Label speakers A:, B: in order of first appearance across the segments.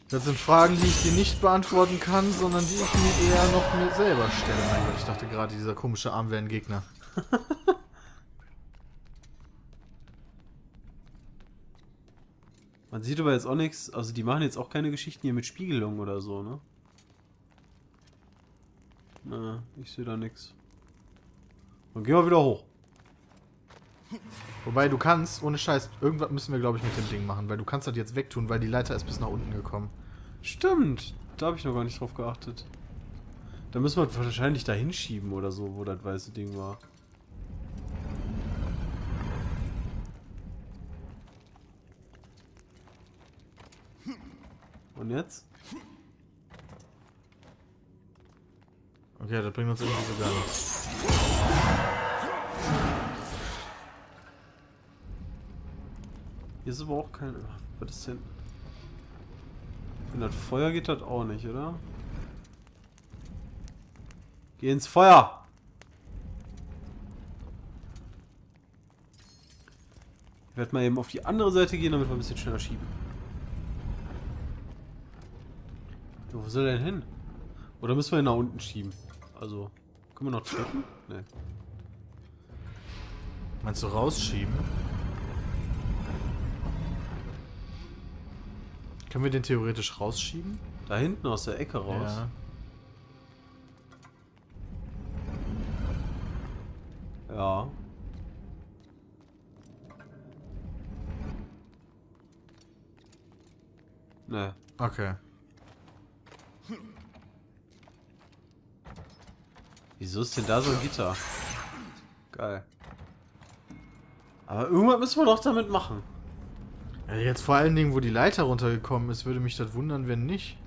A: Das sind Fragen, die ich dir nicht beantworten kann, sondern die ich mir eher noch mir selber stelle. Mein Gott, ich dachte gerade, dieser komische Arm wäre ein Gegner.
B: Man sieht aber jetzt auch nichts, also die machen jetzt auch keine Geschichten hier mit Spiegelung oder so, ne? Na, ich sehe da nichts. Dann gehen wir wieder hoch.
A: Wobei du kannst, ohne Scheiß, irgendwas müssen wir, glaube ich, mit dem Ding machen, weil du kannst das jetzt wegtun, weil die Leiter ist bis nach unten gekommen.
B: Stimmt, da habe ich noch gar nicht drauf geachtet. Da müssen wir wahrscheinlich da hinschieben oder so, wo das weiße Ding war. Und jetzt?
A: Okay, das bringt uns irgendwie so gar nichts.
B: Hier ist aber auch kein... Was ist denn? Wenn das Feuer geht, das auch nicht, oder? Geh ins Feuer! Ich werde mal eben auf die andere Seite gehen, damit wir ein bisschen schneller schieben. Ja, wo soll er denn hin? Oder müssen wir ihn nach unten schieben? Also, können wir noch drücken? Nee.
A: Meinst du rausschieben? Können wir den theoretisch rausschieben?
B: Da hinten aus der Ecke raus.
A: Ja.
B: Ja. Ne.
A: Okay.
B: Wieso ist denn da so ein Gitter? Geil. Aber irgendwas müssen wir doch damit machen.
A: Ja, jetzt vor allen Dingen, wo die Leiter runtergekommen ist, würde mich das wundern, wenn nicht.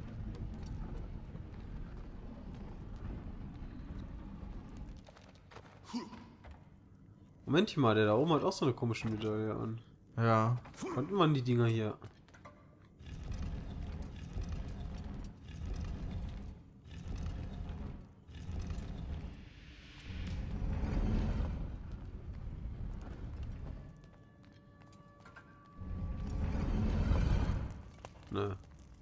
B: Moment mal, der da oben hat auch so eine komische Medaille an.
A: Ja.
B: Konnten man die Dinger hier? Ne.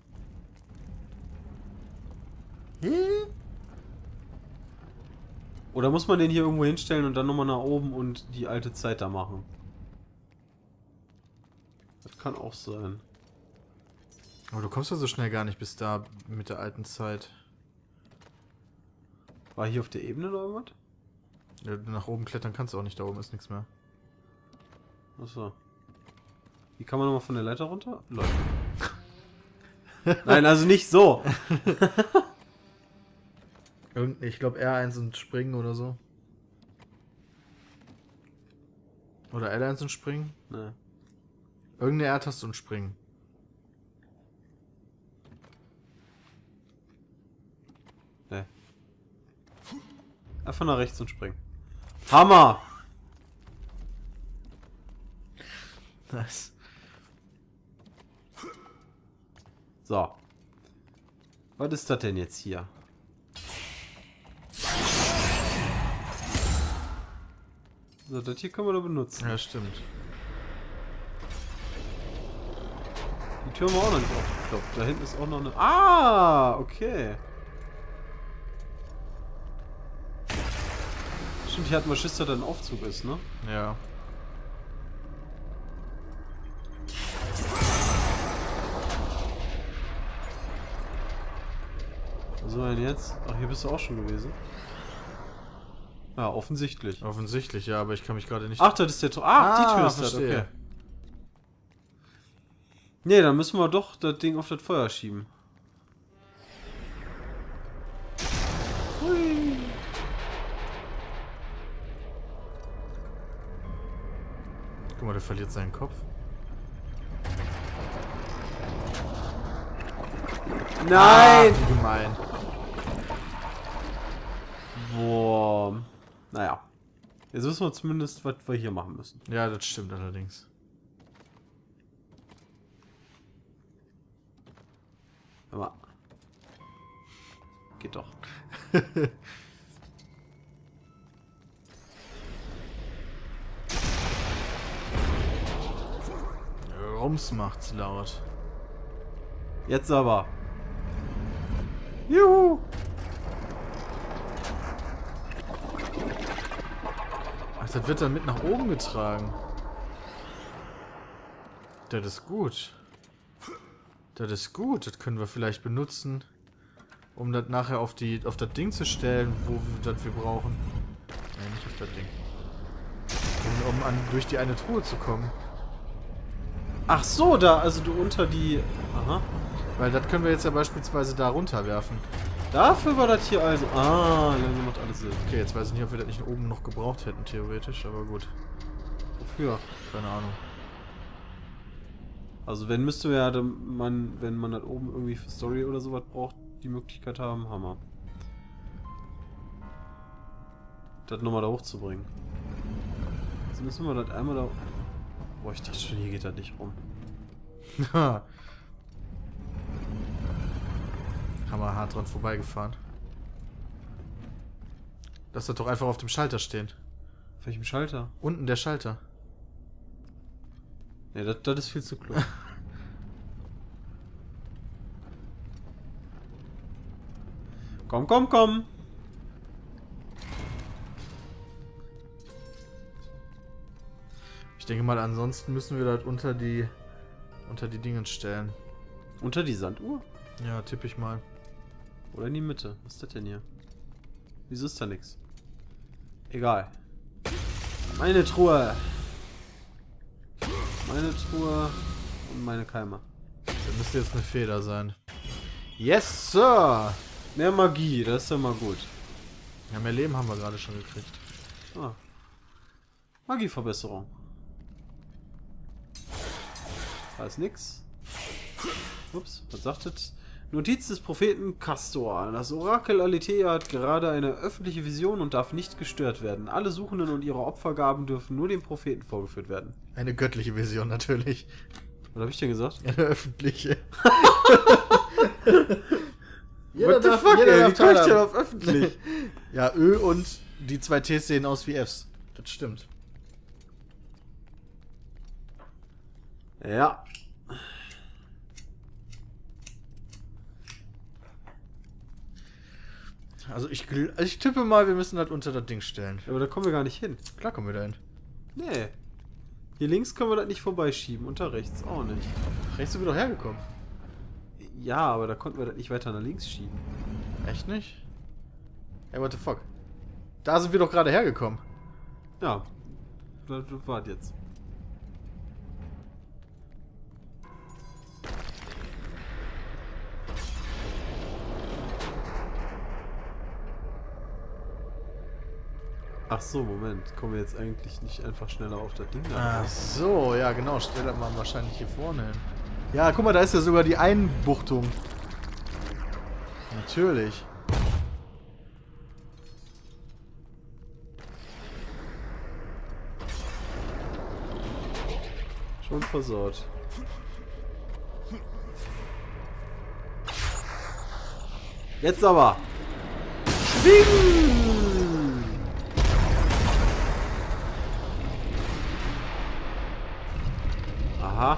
B: Oder muss man den hier irgendwo hinstellen und dann nochmal nach oben und die alte Zeit da machen? Das kann auch sein.
A: Aber du kommst ja so schnell gar nicht bis da mit der alten Zeit.
B: War hier auf der Ebene oder irgendwas?
A: Ja, nach oben klettern kannst du auch nicht, da oben ist nichts mehr.
B: Achso. Wie kann man nochmal von der Leiter runter? Leute. Nein, also nicht so.
A: Ich glaube R1 und springen oder so. Oder L1 und springen.
B: Ne.
A: Irgendeine R-Taste und springen.
B: Ne. Einfach nach rechts und springen. Hammer!
A: Nice.
B: So. Was ist das denn jetzt hier? So, das hier können wir doch benutzen.
A: Ja, stimmt.
B: Die Tür haben wir auch noch nicht aufgekloppt. Da hinten ist auch noch eine... Ah, okay. Stimmt, hier hatten wir Schiss, dass da ein Aufzug ist, ne?
A: Ja.
B: Was soll denn jetzt? Ach, hier bist du auch schon gewesen. Ja, offensichtlich.
A: Offensichtlich, ja, aber ich kann mich gerade nicht...
B: Ach, das ist der Tor. Ah, die Tür ist das,
A: verstehe.
B: okay. Nee, dann müssen wir doch das Ding auf das Feuer schieben. Hui.
A: Guck mal, der verliert seinen Kopf.
B: Nein!
A: Ah, wie gemein.
B: Boah. Naja. Jetzt wissen wir zumindest, was wir hier machen müssen.
A: Ja, das stimmt allerdings.
B: Aber. Geht doch.
A: Rums macht's laut.
B: Jetzt aber. Juhu.
A: Ach, das wird dann mit nach oben getragen. Das ist gut. Das ist gut. Das können wir vielleicht benutzen, um das nachher auf das Ding zu stellen, wo wir das wir brauchen. Nein, nicht auf das Ding. Um durch die eine Truhe zu kommen.
B: Ach so, da, also du unter die... Aha.
A: Weil das können wir jetzt ja beispielsweise da runterwerfen.
B: Dafür war das hier also... Ah, langsam macht alles Sinn.
A: Okay, jetzt weiß ich nicht, ob wir das nicht oben noch gebraucht hätten, theoretisch, aber gut.
B: Wofür?
A: Keine Ahnung.
B: Also wenn müsste ja man, wenn man das oben irgendwie für Story oder sowas braucht, die Möglichkeit haben, Hammer. Das nochmal da hochzubringen. Also müssen wir das einmal da... Boah, ich dachte schon, hier geht das nicht rum.
A: Haben wir hart dran vorbeigefahren. Lass das doch einfach auf dem Schalter stehen.
B: Auf welchem Schalter?
A: Unten der Schalter.
B: Ne, das ist viel zu klug. Komm, komm, komm!
A: Ich denke mal, ansonsten müssen wir das unter die Dingen stellen.
B: Unter die Sanduhr?
A: Ja, tippe ich mal.
B: Oder in die Mitte? Was ist das denn hier? Wieso ist da nichts? Egal. Meine Truhe! Meine Truhe und meine Keime.
A: Das müsste jetzt eine Feder sein. Yes, Sir!
B: Mehr Magie, das ist ja mal gut.
A: Ja, mehr Leben haben wir gerade schon gekriegt.
B: Ah. Magieverbesserung. Da ist nix. Ups, was sagt das? Notiz des Propheten Castor. Das Orakel Aletheia hat gerade eine öffentliche Vision und darf nicht gestört werden. Alle Suchenden und ihre Opfergaben dürfen nur dem Propheten vorgeführt werden.
A: Eine göttliche Vision natürlich.
B: Was habe ich denn gesagt?
A: Eine öffentliche.
B: What the fuck, ey? Wie komme ich denn auf
A: öffentlich? Ja, Ö und die zwei Ts sehen aus wie Fs. Das stimmt.
B: Ja.
A: Also ich tippe mal, wir müssen das unter das Ding stellen.
B: Aber da kommen wir gar nicht hin.
A: Klar kommen wir da hin.
B: Nee. Hier links können wir das nicht vorbeischieben. Und da rechts auch nicht.
A: Rechts sind wir doch hergekommen.
B: Ja, aber da konnten wir das nicht weiter nach links schieben.
A: Echt nicht? Hey, what the fuck? Da sind wir doch gerade hergekommen.
B: Ja. Das war jetzt. Ach so, Moment. Kommen wir jetzt eigentlich nicht einfach schneller auf das Ding?
A: Ach so, ja genau. Stell das mal wahrscheinlich hier vorne hin. Ja, guck mal, da ist ja sogar die Einbuchtung. Natürlich.
B: Schon versaut. Jetzt aber! Schwingen! Aha.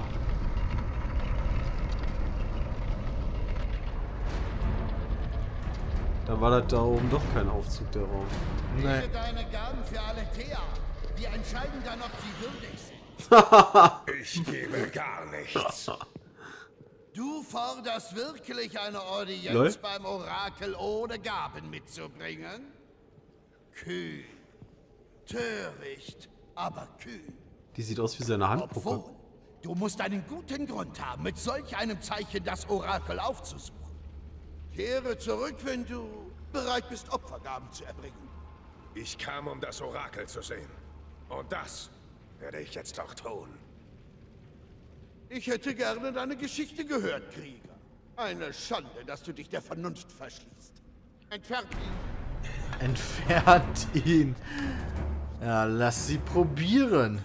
B: Da war das da oben doch kein Aufzug, der Raum.
A: Nee.
C: Deine Gaben für Aletheia. Wir entscheiden dann, ob sie würdig sind.
D: Ich gebe gar nichts.
C: Du forderst wirklich eine Audienz
B: Lol.
C: beim Orakel ohne Gaben mitzubringen? Kühn. Töricht, aber kühn.
B: Die sieht aus wie seine Handpuppe.
C: Obwohl, du musst einen guten Grund haben, mit solch einem Zeichen das Orakel aufzusuchen. Kehre zurück, wenn du bereit bist, Opfergaben zu erbringen.
D: Ich kam, um das Orakel zu sehen. Und das werde ich jetzt auch tun.
C: Ich hätte gerne deine Geschichte gehört, Krieger. Eine Schande, dass du dich der Vernunft verschließt. Entfernt ihn.
A: Entfernt ihn. Ja, lass sie probieren.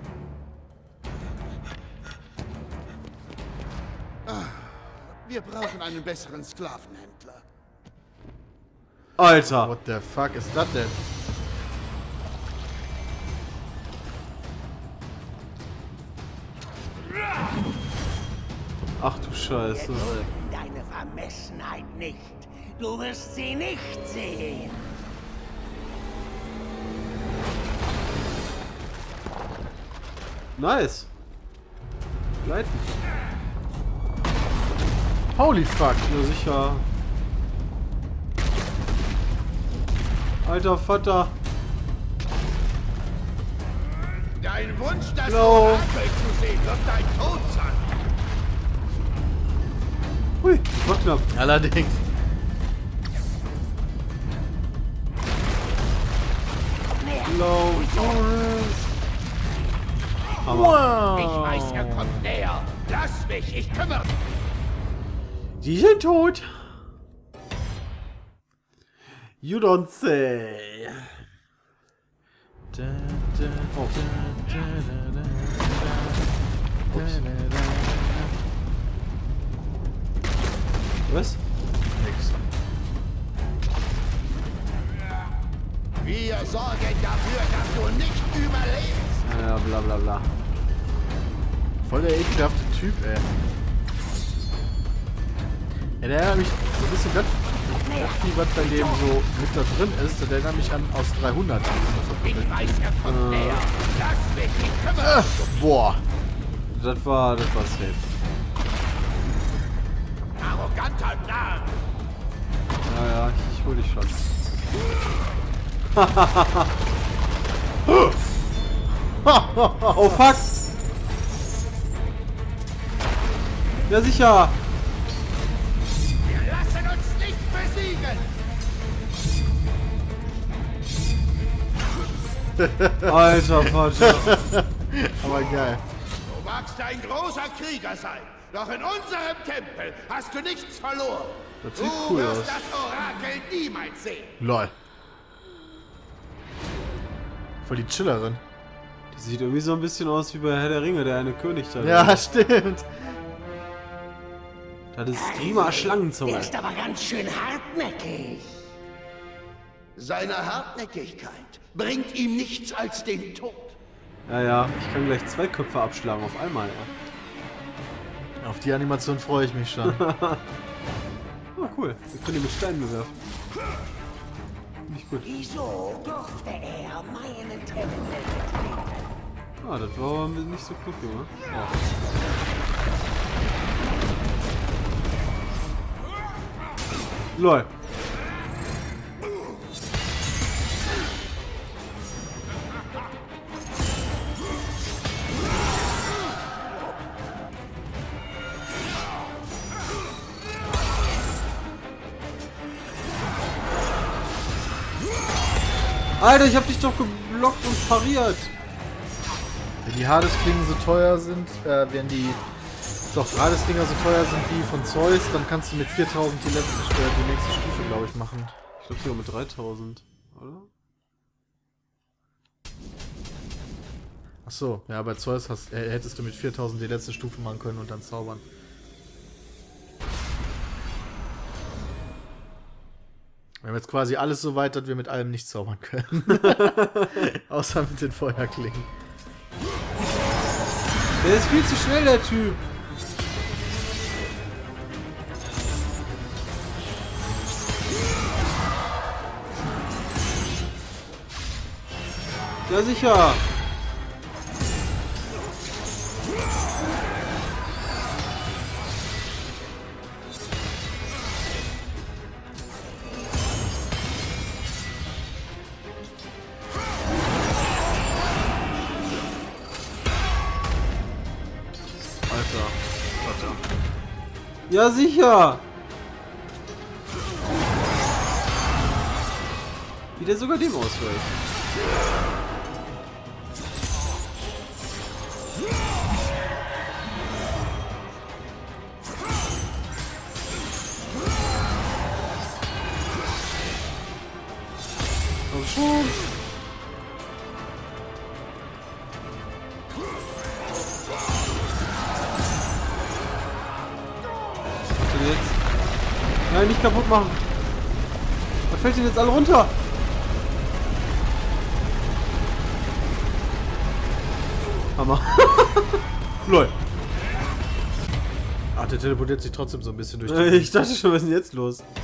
C: Wir brauchen einen besseren Sklavenhändler.
B: Alter!
A: What the fuck ist das denn?
B: Ach du Scheiße.
E: Wir dulden deine Vermessenheit nicht. Du wirst sie nicht sehen.
B: Nice. Leiten.
A: Holy fuck.
B: Ja, sicher. Alter Vater.
C: Dein Wunsch, das
B: Lauf.
C: Orakel zu sehen, wird dein Tod sein.
B: Hui, das war knapp.
A: Allerdings.
B: Low Forest. Hammer.
A: Wow.
C: Ich weiß, er kommt näher. Lass mich, ich kümmere mich.
B: Die sind tot. You don't say. Oh. Was?
A: Nix.
C: Wir sorgen dafür, dass du nicht überlebst.
B: Ja, bla bla bla.
A: Voll der ekelhafte Typ, ey. Ja, der erinnert mich so ein bisschen das viel, was bei dem so mit da drin ist. Der erinnert mich an aus 300.
C: Ich weiß, er kommt näher. Lass mich, ich kümmere mich.
A: Boah.
B: Das war safe.
C: Arroganter Narr.
B: Ja, ich hol dich schon. Oh fuck! Ja sicher!
C: Wir lassen uns nicht besiegen.
B: Alter Vater!
A: Aber geil.
C: Du magst ein großer Krieger sein, doch in unserem Tempel hast du nichts verloren.
B: Das sieht
C: Du
B: cool
C: wirst
B: aus.
C: das Orakel niemals sehen.
A: Lol. Voll die Chillerin.
B: Die sieht irgendwie so ein bisschen aus wie bei Herr der Ringe, der eine König da.
A: Ja, stimmt.
B: Das ist prima
E: Der
B: Schlangenzunge.
E: ist aber ganz schön hartnäckig.
C: Seine Hartnäckigkeit bringt ihm nichts als den Tod.
B: Ja, ich kann gleich 2 Köpfe abschlagen auf einmal. Ja.
A: Auf die Animation freue ich mich schon.
B: Oh cool, wir können die mit Steinen bewerfen. Nicht gut.
E: Wieso durfte er meinen Tempel betreten?
B: Ah, das war aber nicht so klug, Junge. Oh. LOL. Alter, ich hab dich doch geblockt und pariert.
A: Wenn die Hades-Klingen so teuer sind, wenn die Hades-Dinger so teuer sind wie von Zeus, dann kannst du mit 4000 die nächste Stufe, glaube ich, machen.
B: Ich glaube sogar mit 3000, oder?
A: Ach so, ja, bei Zeus hättest du mit 4000 die letzte Stufe machen können und dann zaubern. Wir haben jetzt quasi alles so weit, dass wir mit allem nicht zaubern können. Außer mit den Feuerklingen.
B: Der ist viel zu schnell, der Typ. Ja, sicher. Ja, sicher. Wie der sogar dem ausweicht. Komm schon. Jetzt. Nein, nicht kaputt machen. Was fällt denn jetzt alle runter? Hammer. Lol.
A: Ach, der teleportiert sich trotzdem so ein bisschen durch die...
B: Ich dachte schon, was ist denn jetzt los?